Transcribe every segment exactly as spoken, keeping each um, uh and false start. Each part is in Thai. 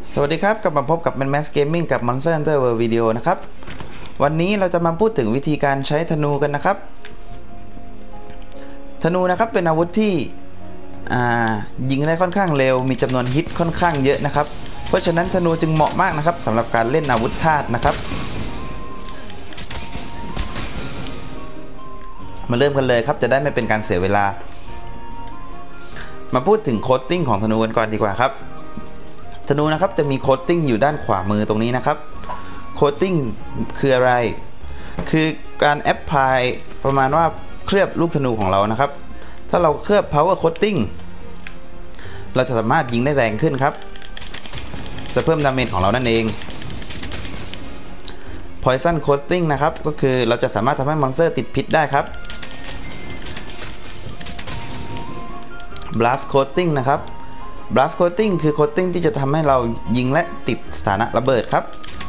สวัสดีครับกลับมาพบกับ แมน แมส Gaming กับ Monster Hunter World Video นะครับวันนี้เราจะมาพูดถึงวิธีการใช้ธนูกันนะครับธนูนะครับเป็นอาวุธที่ยิงได้ค่อนข้างเร็วมีจำนวนฮิตค่อนข้างเยอะนะครับเพราะฉะนั้นธนูจึงเหมาะมากนะครับสำหรับการเล่นอาวุธธาตุนะครับมาเริ่มกันเลยครับจะได้ไม่เป็นการเสียเวลามาพูดถึงโคตติ้งของธนูกันก่อนดีกว่าครับธนูนะครับจะมีโคตติ้งอยู่ด้านขวามือตรงนี้นะครับโคตติ้งคืออะไรคือการแอพพลายประมาณว่าเคลือบลูกธนูของเรานะครับถ้าเราเคลือบ power coating เราจะสามารถยิงได้แรงขึ้นครับจะเพิ่มดาเมจของเรานั่นเอง poison coating นะครับก็คือเราจะสามารถทำให้มอนสเตอร์ติดพิษได้ครับ blast coating นะครับ blast coating คือ coating ที่จะทำให้เรายิงและติดสถานะระเบิดครับ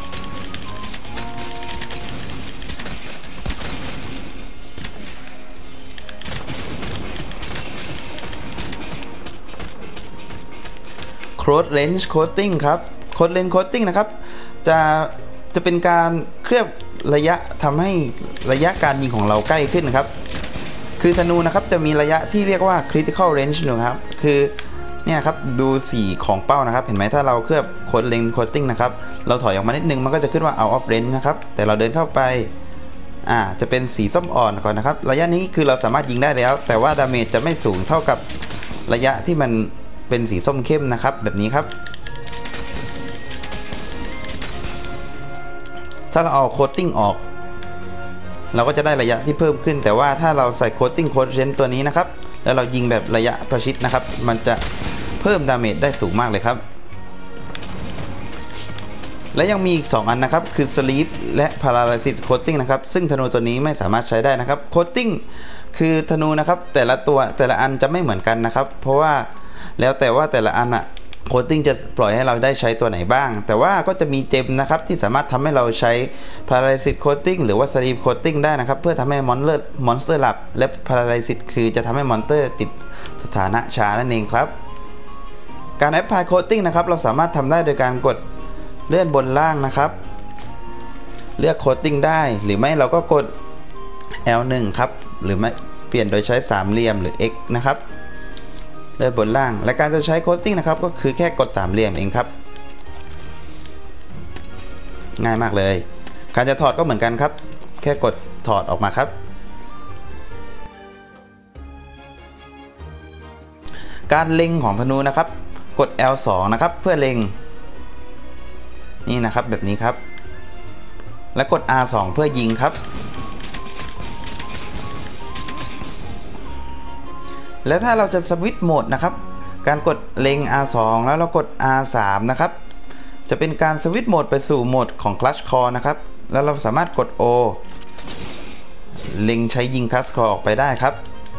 close range coating ครับ close range coating นะครับจะจะเป็นการเคลือบระยะทำให้ระยะการยิงของเราใกล้ขึ้นครับคือธนูนะครับจะมีระยะที่เรียกว่า critical range นะครับคือเนี่ยนะครับดูสีของเป้านะครับเห็นไหมถ้าเราเคลือบโคดเลนโคตติ้งนะครับเราถอยออกมานิดนึงมันก็จะขึ้นว่า out of range นะครับแต่เราเดินเข้าไปอ่าจะเป็นสีส้มอ่อนก่อนนะครับระยะนี้คือเราสามารถยิงได้แล้วแต่ว่าดาเมจจะไม่สูงเท่ากับระยะที่มันเป็นสีส้มเข้มนะครับแบบนี้ครับถ้าเราเอาโคตติ้งออกเราก็จะได้ระยะที่เพิ่มขึ้นแต่ว่าถ้าเราใส่โคตติ้งโคดเรนตัวนี้นะครับแล้วเรายิงแบบระยะประชิดนะครับมันจะเพิ่มดาเมจได้สูงมากเลยครับและยังมีอีกสองอันนะครับคือ Sleep และ Paralysis Coating นะครับซึ่งธนูตัวนี้ไม่สามารถใช้ได้นะครับ Coating คือธนูนะครับแต่ละตัวแต่ละอันจะไม่เหมือนกันนะครับเพราะว่าแล้วแต่ว่าแต่ละอันอะโคตติ้งจะปล่อยให้เราได้ใช้ตัวไหนบ้างแต่ว่าก็จะมีเจมนะครับที่สามารถทำให้เราใช้ Paralysis Coating หรือว่า Sleep Coating ได้นะครับเพื่อทำให้มอนสเตอร์มอนสเตอร์หลับและ Paralysis คือจะทำให้มอนสเตอร์ติดสถานะชานั่นเองครับการ Apply Coating นะครับเราสามารถทำได้โดยการกดเลื่อนบนล่างนะครับเลือก Coating ได้หรือไม่เราก็กด แอล หนึ่ง ครับหรือไม่เปลี่ยนโดยใช้สามเหลี่ยมหรือ X นะครับเลื่อนบนล่างและการจะใช้โคตติ้งนะครับก็คือแค่กดสามเหลี่ยมเองครับง่ายมากเลยการจะถอดก็เหมือนกันครับแค่กดถอดออกมาครับการเล็งของธนูนะครับกด แอล สอง นะครับเพื่อเล็งนี่นะครับแบบนี้ครับและกด อาร์ สอง เพื่อยิงครับแล้วถ้าเราจะสวิตช์โหมดนะครับการกดเล็ง อาร์ สอง แล้วเรากด อาร์ สาม นะครับจะเป็นการสวิตช์โหมดไปสู่โหมดของ Clutch Claw นะครับแล้วเราสามารถกด O เล็งใช้ยิง Clutch Claw ออกไปได้ครับ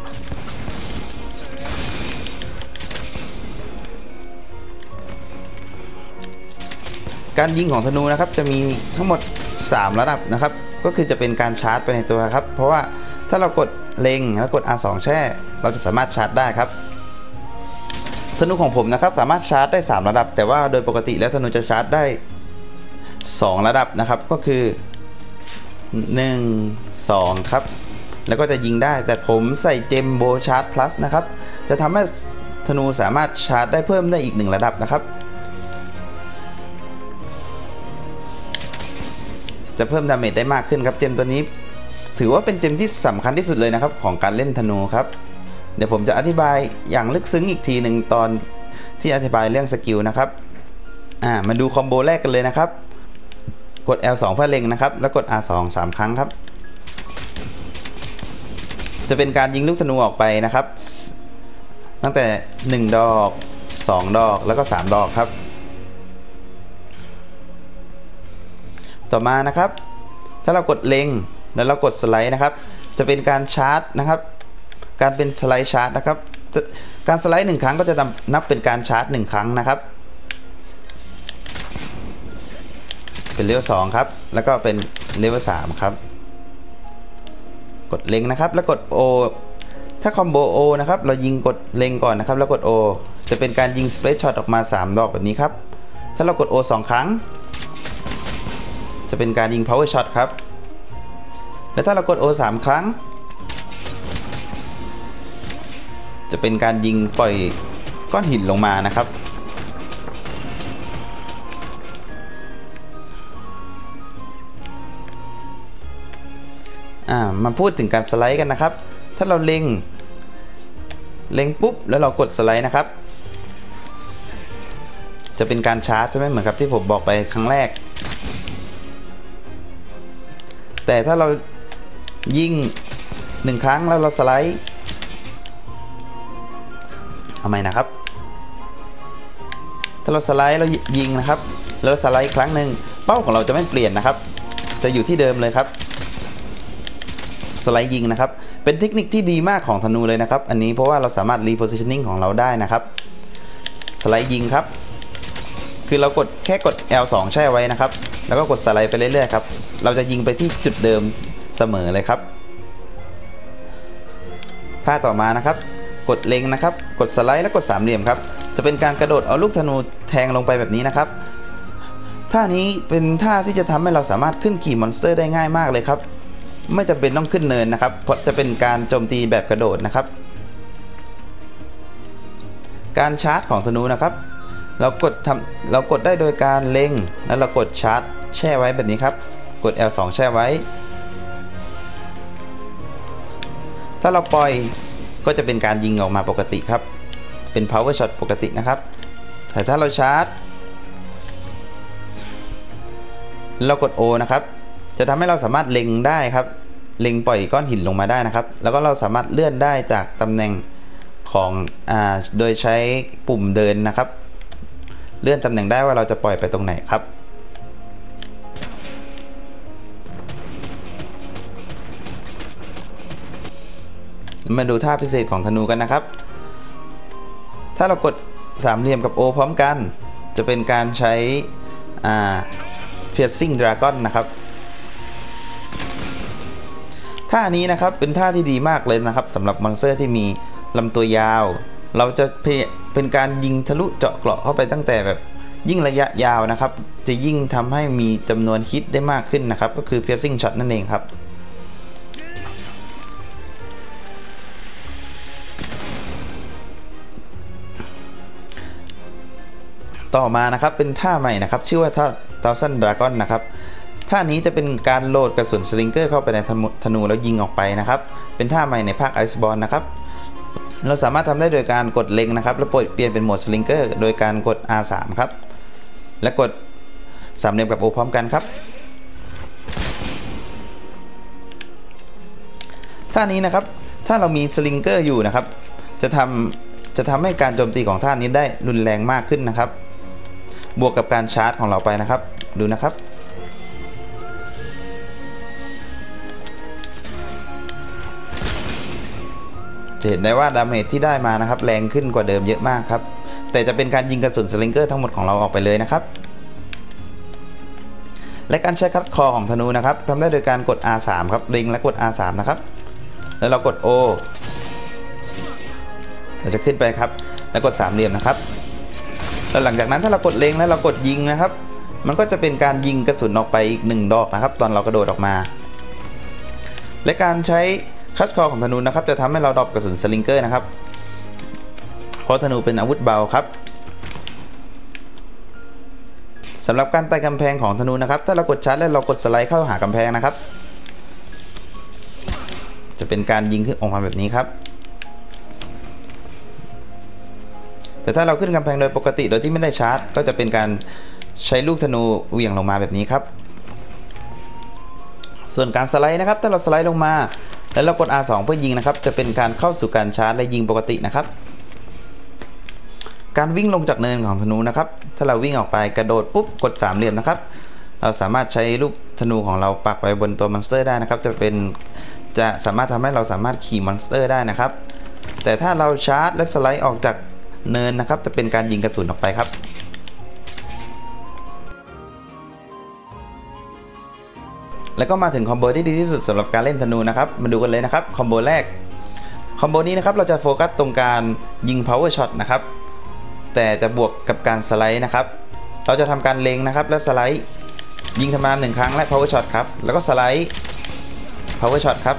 การยิงของธนูนะครับจะมีทั้งหมดสามระดับนะครับก็คือจะเป็นการชาร์จไปในตัวครับเพราะว่าถ้าเรากดเล็งแล้วกด อาร์ สอง แช่เราจะสามารถชาร์จได้ครับธนูของผมนะครับสามารถชาร์จได้สามระดับแต่ว่าโดยปกติแล้วธนูจะชาร์จได้สองระดับนะครับก็คือหนึ่ง สองครับแล้วก็จะยิงได้แต่ผมใส่เจมโบชาร์จ plus นะครับจะทำให้ธนูสามารถชาร์จได้เพิ่มได้อีกหนึ่งระดับนะครับจะเพิ่มดาเมจได้มากขึ้นครับเจมตัวนี้ถือว่าเป็นเจมที่สำคัญที่สุดเลยนะครับของการเล่นธนูครับเดี๋ยวผมจะอธิบายอย่างลึกซึ้งอีกทีหนึ่งตอนที่อธิบายเรื่องสกิลนะครับอ่ามาดูคอมโบแรกกันเลยนะครับกด แอล สอง เพื่อเล็งนะครับแล้วกด อาร์ สอง สาม ครั้งครับจะเป็นการยิงลูกธนูออกไปนะครับตั้งแต่หนึ่งดอกสองดอกแล้วก็สามดอกครับต่อมานะครับถ้าเรากดเล็งแล้วเรากดสไลด์นะครับจะเป็นการชาร์จนะครับการเป็นสไลด์ชาร์จนะครับการสไลด์หนึ่งครั้งก็จะนับเป็นการชาร์จหนึ่งครั้งนะครับเป็นเลเวลสองครับแล้วก็เป็นเลเวลสามครับกดเล็งนะครับแล้วกด O ถ้าคอมโบ O นะครับเรายิงกดเล็งก่อนนะครับแล้วกด O จะเป็นการยิงสเปซช็อตออกมาสามดอกแบบนี้ครับถ้าเรากด O สองครั้งจะเป็นการยิง power shot ครับและถ้าเรากด O สามครั้งจะเป็นการยิงปล่อยก้อนหินลงมานะครับอ่ามาพูดถึงการสไลด์กันนะครับถ้าเราเล็งเล็งปุ๊บแล้วเรากดสไลด์นะครับจะเป็นการชาร์จใช่ไหมเหมือนกับที่ผมบอกไปครั้งแรกแต่ถ้าเรายิงหนึ่งครั้งแล้วเราสไลด์ทำไมนะครับถ้าเราสไลด์เรายิงนะครับแล้วสไลด์ครั้งหนึ่งเป้าของเราจะไม่เปลี่ยนนะครับจะอยู่ที่เดิมเลยครับสไลด์ยิงนะครับเป็นเทคนิคที่ดีมากของธนูเลยนะครับอันนี้เพราะว่าเราสามารถ repositioning ของเราได้นะครับสไลด์ยิงครับคือเรากดแค่กด แอล สอง แช่ไว้นะครับแล้วก็กดสไลด์ไปเรื่อยๆครับเราจะยิงไปที่จุดเดิมเสมอเลยครับท่าต่อมานะครับกดเล็งนะครับกดสไลด์แล้วกดสามเหลี่ยมครับจะเป็นการกระโดดเอาลูกธนูแทงลงไปแบบนี้นะครับท่านี้เป็นท่าที่จะทำให้เราสามารถขึ้นขี่มอนสเตอร์ได้ง่ายมากเลยครับไม่จำเป็นต้องขึ้นเนินนะครับเพราะจะเป็นการโจมตีแบบกระโดดนะครับการชาร์จของธนูนะครับเรากดทำเรากดได้โดยการเล็งแล้วเรากดชาร์จแช่ไว้แบบนี้ครับกด แอล สอง แช่ไว้ถ้าเราปล่อยก็จะเป็นการยิงออกมาปกติครับเป็น power shot ปกตินะครับแต่ถ้าเราชาร์จเรากด O นะครับจะทำให้เราสามารถเล็งได้ครับเล็งปล่อยก้อนหินลงมาได้นะครับแล้วก็เราสามารถเลื่อนได้จากตำแหน่งของอ่าโดยใช้ปุ่มเดินนะครับเลื่อนตำแหน่งได้ว่าเราจะปล่อยไปตรงไหนครับมาดูท่าพิเศษของธนูกันนะครับถ้าเรากดสามเหลี่ยมกับ O พร้อมกันจะเป็นการใช้อ่า piercing dragon นะครับท่านี้นะครับเป็นท่าที่ดีมากเลยนะครับสำหรับมอนสเตอร์ที่มีลำตัวยาวเราจะเป็นการยิงทะลุเจาะเกราะเข้าไปตั้งแต่แบบยิ่งระยะยาวนะครับจะยิ่งทำให้มีจำนวนฮิตได้มากขึ้นนะครับก็คือ piercing shot นั่นเองครับต่อมานะครับเป็นท่าใหม่นะครับชื่อว่าท่า thousand dragon นะครับท่านี้จะเป็นการโหลดกระสุนสลิงเกอร์เข้าไปในธนูแล้วยิงออกไปนะครับเป็นท่าใหม่ในภาค Iceborne นะครับเราสามารถทำได้โดยการกดเล็งนะครับแล้วเปลี่ยนเป็นโหมดสลิงเกอร์โดยการกด อาร์ สาม ครับและกดสามเหลี่ยมกับ O พร้อมกันครับท่านี้นะครับถ้าเรามีสลิงเกอร์อยู่นะครับจะทำจะทำให้การโจมตีของท่านี้ได้รุนแรงมากขึ้นนะครับบวกกับการชาร์จของเราไปนะครับดูนะครับจะเห็นได้ว่าดาเมจที่ได้มานะครับแรงขึ้นกว่าเดิมเยอะมากครับแต่จะเป็นการยิงกระสุนสลิงเกอร์ทั้งหมดของเราออกไปเลยนะครับและการใช้คัดคอของธนูนะครับทำได้โดยการกด อาร์ สาม ครับเล็งและกด อาร์ สาม นะครับแล้วเรากด O เราจะขึ้นไปครับแล้วกดสามเหลี่ยมนะครับแล้วหลังจากนั้นถ้าเรากดเล็งแล้วเรากดยิงนะครับมันก็จะเป็นการยิงกระสุนออกไปอีกหนึ่งดอกนะครับตอนเรากระโดดออกมาและการใช้คัดคอของธนูนะครับจะทำให้เราดรอปกระสุนสลิงเกอร์นะครับเพราะธนูเป็นอาวุธเบาครับสำหรับการไต่กำแพงของธนูนะครับถ้าเรากดชาร์จแล้วเรากดสไลด์เข้าหากำแพงนะครับจะเป็นการยิงขึ้นออกมาแบบนี้ครับแต่ถ้าเราขึ้นกำแพงโดยปกติโดยที่ไม่ได้ชาร์จก็จะเป็นการใช้ลูกธนูเหวี่ยงลงมาแบบนี้ครับส่วนการสไลด์นะครับถ้าเราสไลด์ลงมาแล้วเรากด อาร์ สอง เพื่อยิงนะครับจะเป็นการเข้าสู่การชาร์จและยิงปกตินะครับการวิ่งลงจากเนินของธนูนะครับถ้าเราวิ่งออกไปกระโดดปุ๊บกดสามเหลี่ยมนะครับเราสามารถใช้ลูกธนูของเราปักไปบนตัวมอนสเตอร์ได้นะครับจะเป็นจะสามารถทำให้เราสามารถขี่มอนสเตอร์ได้นะครับแต่ถ้าเราชาร์จและสไลด์ออกจากเนินนะครับจะเป็นการยิงกระสุนออกไปครับแล้วก็มาถึงคอมโบที่ดีที่สุดสำหรับการเล่นธนูนะครับมาดูกันเลยนะครับคอมโบแรกคอมโบนี้นะครับเราจะโฟกัสตรงการยิง power shot นะครับแต่จะบวกกับการสไลด์นะครับเราจะทำการเล็งนะครับแล้วสไลด์ยิงธรรมดาหนึ่งครั้งและ power shot ครับแล้วก็สไลด์ power shot ครับ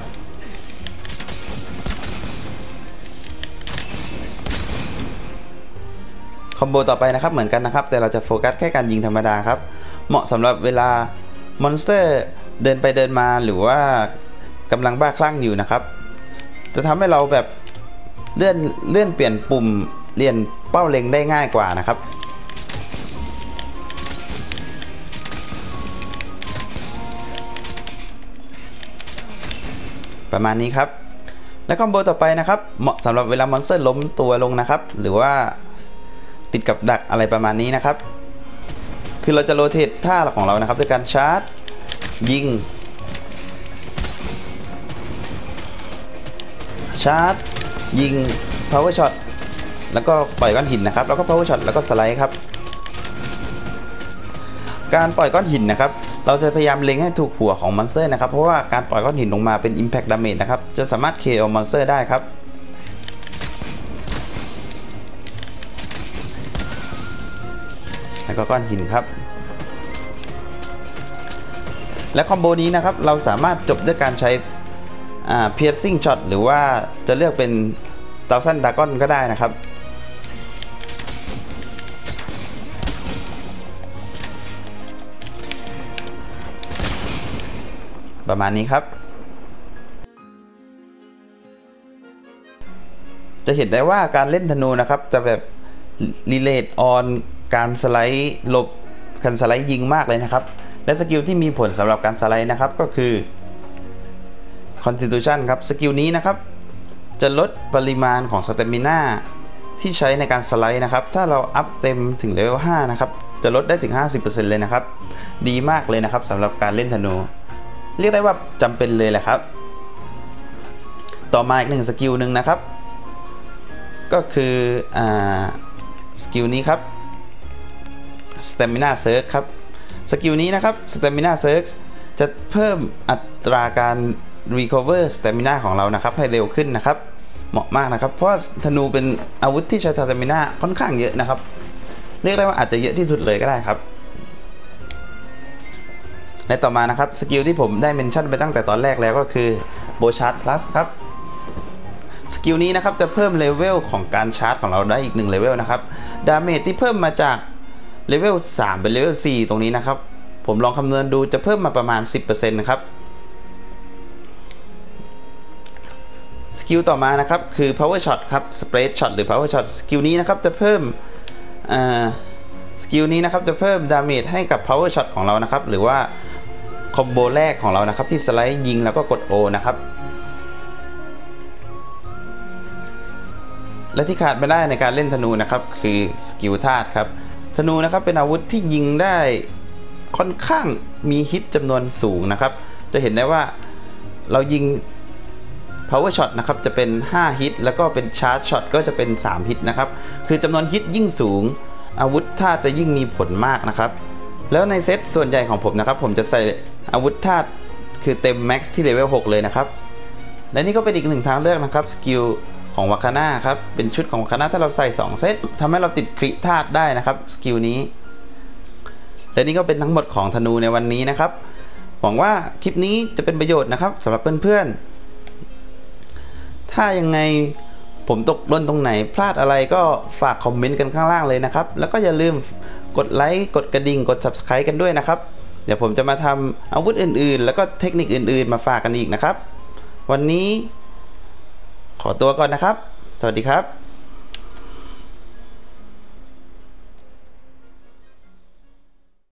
คอมโบต่อไปนะครับเหมือนกันนะครับแต่เราจะโฟกัสแค่การยิงธรรมดาครับเหมาะสำหรับเวลามอนสเตอร์เดินไปเดินมาหรือว่ากำลังบ้าคลั่งอยู่นะครับจะทำให้เราแบบเลื่อนเลื่อนเปลี่ยนปุ่มเลี่ยนเป้าเล็งได้ง่ายกว่านะครับประมาณนี้ครับและคอมโบต่อไปนะครับเหมาะสำหรับเวลามอนสเตอร์ล้มตัวลงนะครับหรือว่าติดกับดักอะไรประมาณนี้นะครับคือเราจะโรเตทท่าของเรานะครับด้วยการชาร์จยิงชาร์จยิง power shot แล้วก็ปล่อยก้อนหินนะครับแล้วก็ power shot แล้วก็สไลด์ครับการปล่อยก้อนหินนะครับเราจะพยายามเล็งให้ถูกหัวของมอนสเตอร์นะครับเพราะว่าการปล่อยก้อนหินลงมาเป็น impact damage นะครับจะสามารถ เค โอ มอนสเตอร์ได้ครับแล้วก็ก้อนหินครับและคอมโบนี้นะครับเราสามารถจบด้วยการใช้อ่า piercing shot หรือว่าจะเลือกเป็น thousand dragon ก็ได้นะครับประมาณนี้ครับจะเห็นได้ว่าการเล่นธนูนะครับจะแบบ relate on การสไลด์หลบการสไลด์ยิงมากเลยนะครับและสกิลที่มีผลสำหรับการสไลด์นะครับก็คือ constitution ครับสกิลนี้นะครับจะลดปริมาณของสเตมิน่าที่ใช้ในการสไลด์นะครับถ้าเราอัพเต็มถึงเลเวลห้านะครับจะลดได้ถึง ห้าสิบเปอร์เซ็นต์ เลยนะครับดีมากเลยนะครับสำหรับการเล่นธนูเรียกได้ว่าจำเป็นเลยแหละครับต่อมาอีกหนึ่งสกิลหนึ่งนะครับก็คืออ่าสกิลนี้ครับ Stamina Surge ครับสกิลนี้นะครับ Stamina Surge จะเพิ่มอัตราการ Recover Stamina ของเรานะครับให้เร็วขึ้นนะครับเหมาะมากนะครับเพราะธนูเป็นอาวุธที่ใช้ Stamina ค่อนข้างเยอะนะครับเรียกได้ว่าอาจจะเยอะที่สุดเลยก็ได้ครับและต่อมานะครับสกิลที่ผมได้เมนชั่นไปตั้งแต่ตอนแรกแล้วก็คือ Bow Charge Plus ครับสกิลนี้นะครับจะเพิ่มเลเวลของการชาร์จของเราได้อีกหนึ่งเลเวลนะครับดาเมจที่เพิ่มมาจากเลเวลสามเป็นเลเวลสี่ตรงนี้นะครับผมลองคำนวณดูจะเพิ่มมาประมาณ สิบเปอร์เซ็นต์ นะครับสกิลต่อมานะครับคือ power shot ครับ spread shot หรือ power shot สกิลนี้นะครับจะเพิ่มสกิลนี้นะครับจะเพิ่มดาเมจให้กับ power shot ของเรานะครับหรือว่าคอมโบแรกของเรานะครับที่สไลด์ยิงแล้วก็กด O นะครับและที่ขาดไม่ได้ในการเล่นธนูนะครับคือสกิลธาตุครับธนูนะครับเป็นอาวุธที่ยิงได้ค่อนข้างมีฮิตจำนวนสูงนะครับจะเห็นได้ว่าเรายิง power shot นะครับจะเป็นห้าฮิตแล้วก็เป็น charge shot ก็จะเป็นสามฮิตนะครับคือจำนวนฮิตยิ่งสูงอาวุธธาตุจะยิ่งมีผลมากนะครับแล้วในเซตส่วนใหญ่ของผมนะครับผมจะใส่อาวุธธาตุคือเต็มแม็กซ์ที่เลเวลหกเลยนะครับและนี่ก็เป็นอีกหนึ่งทางเลือกนะครับสกิลของวาคาน่าครับเป็นชุดของวาคาน่าถ้าเราใส่สองเซตทำให้เราติดคริธาตุได้นะครับสกิลนี้และนี่ก็เป็นทั้งหมดของธนูในวันนี้นะครับหวังว่าคลิปนี้จะเป็นประโยชน์นะครับสำหรับเพื่อนๆถ้ายังไงผมตกหล่นตรงไหนพลาดอะไรก็ฝากคอมเมนต์กันข้างล่างเลยนะครับแล้วก็อย่าลืมกดไลค์กดกระดิ่งกด ซับสไครบ์ กันด้วยนะครับเดี๋ยวผมจะมาทำอาวุธอื่นๆแล้วก็เทคนิคอื่นๆมาฝากกันอีกนะครับวันนี้ขอตัวก่อนนะครับสวัสดีครับ